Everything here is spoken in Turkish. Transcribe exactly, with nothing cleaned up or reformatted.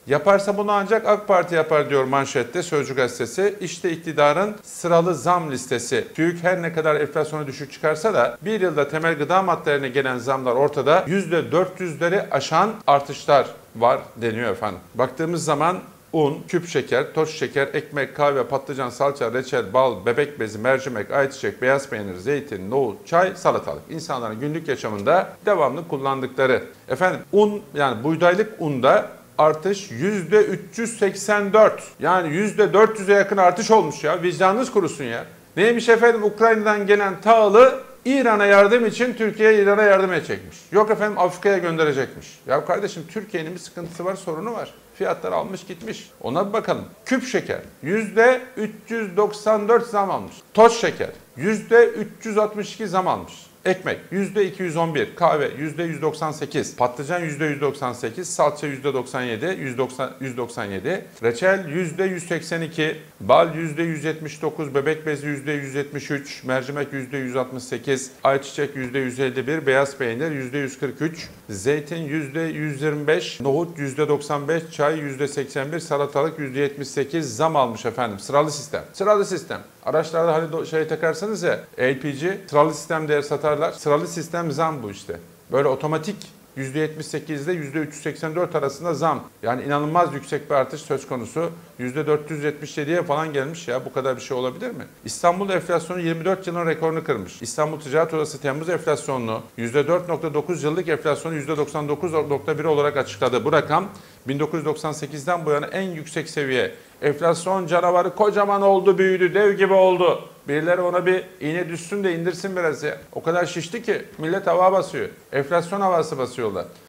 Yaparsa bunu ancak AK Parti yapar diyor manşette Sözcü gazetesi. İşte iktidarın sıralı zam listesi. TÜİK her ne kadar enflasyonu düşük çıkarsa da bir yılda temel gıda maddelerine gelen zamlar ortada. yüzde dört yüzleri aşan artışlar var deniyor efendim. Baktığımız zaman un, küp şeker, toz şeker, ekmek, kahve, patlıcan, salça, reçel, bal, bebek bezi, mercimek, ayçiçek, beyaz peynir, zeytin, nohut, çay, salatalık. İnsanların günlük yaşamında devamlı kullandıkları. Efendim un, yani buğdaylık unda artış yüzde üç yüz seksen dört. Yani yüzde dört yüze yakın artış olmuş ya. Vicdanınız kurusun ya. Neymiş efendim, Ukrayna'dan gelen tahılı İran'a yardım için Türkiye İran'a yardım edecekmiş. Yok efendim, Afrika'ya gönderecekmiş. Ya kardeşim, Türkiye'nin bir sıkıntısı var, sorunu var. Fiyatlar almış gitmiş. Ona bir bakalım. Küp şeker yüzde üç yüz doksan dört zam almış. Toz şeker yüzde üç yüz altmış iki zam almış. Ekmek yüzde iki yüz on bir, kahve yüzde yüz doksan sekiz, patlıcan yüzde yüz doksan sekiz, salça yüzde doksan yedi, yüz doksan yedi, reçel yüzde yüz seksen iki, bal yüzde yüz yetmiş dokuz, bebek bezi yüzde yüz yetmiş üç, mercimek yüzde yüz altmış sekiz, ayçiçek yüzde yüz elli bir, beyaz peynir yüzde yüz kırk üç, zeytin yüzde yüz yirmi beş, nohut yüzde doksan beş, çay yüzde seksen bir, salatalık yüzde yetmiş sekiz zam almış efendim. Sıralı sistem. Sıralı sistem. Araçlarda hani şey takarsanız ya, L P G, sıralı sistem değer satarlar. Sıralı sistem zam bu işte. Böyle otomatik yüzde yetmiş sekiz ile yüzde üç yüz seksen dört arasında zam. Yani inanılmaz yüksek bir artış söz konusu. yüzde dört yüz yetmiş yediye falan gelmiş ya. Bu kadar bir şey olabilir mi? İstanbul enflasyonu yirmi dört yılın rekorunu kırmış. İstanbul Ticaret Odası Temmuz enflasyonunu yüzde dört nokta dokuz, yıllık enflasyonu yüzde doksan dokuz nokta bir olarak açıkladı. Bu rakam bin dokuz yüz doksan sekizden bu yana en yüksek seviye. Enflasyon canavarı kocaman oldu, büyüdü, dev gibi oldu. Birileri ona bir iğne düşsün de indirsin biraz ya. O kadar şişti ki millet hava basıyor. Enflasyon havası basıyorlar.